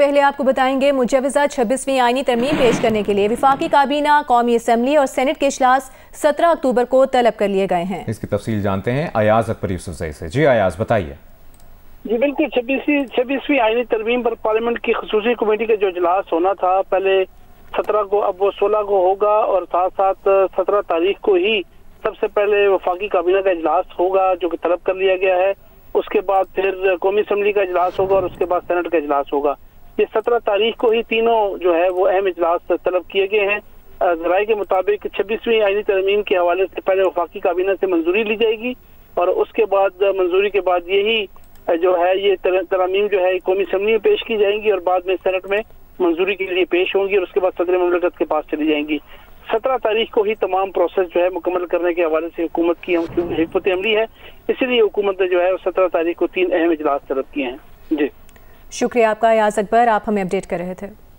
पहले आपको बताएंगे मुजव्वज़ा 26वीं आईनी तरमीम पेश करने के लिए वफाकी काबीना, कौमी असम्बली और सेनेट के इजलास 17 अक्टूबर को तलब कर लिए गए हैं। इसकी तफसील जानते हैं अयाज अकबर यूसुफजई से। जी अयाज, बताइए। जी बिल्कुल, 26वीं आईनी तरमीम पर पार्लियामेंट की खसूसी कमेटी का जो इजलास होना था पहले 17 को, अब वो 16 को होगा और साथ साथ 17 तारीख को ही सबसे पहले वफाकी काबीना का इजलास होगा जो कि तलब कर लिया गया है। उसके बाद फिर कौमी असम्बली का इजलास होगा और उसके बाद सेनेट का इजलास होगा। ये 17 तारीख को ही तीनों जो है वो अहम इजलास तलब किए गए हैं। जराये के मुताबिक 26वीं आईनी तरमीम के हवाले से पहले वफाकी काबीना से मंजूरी ली जाएगी और उसके बाद मंजूरी के बाद यही जो है ये तरमीम जो है कौमी असम्बली में पेश की जाएंगी और बाद में सेनेट में मंजूरी के लिए पेश होंगी और उसके बाद सदर मुमलिकत के पास चली जाएंगी। 17 तारीख को ही तमाम प्रोसेस जो है मुकम्मल करने के हवाले से हुकूमत की हिकमत अमली है, इसलिए हुकूमत ने जो है 17 तारीख को 3 अहम इजलास तलब किए हैं। जी शुक्रिया आपका अयाज अकबर, आप हमें अपडेट कर रहे थे।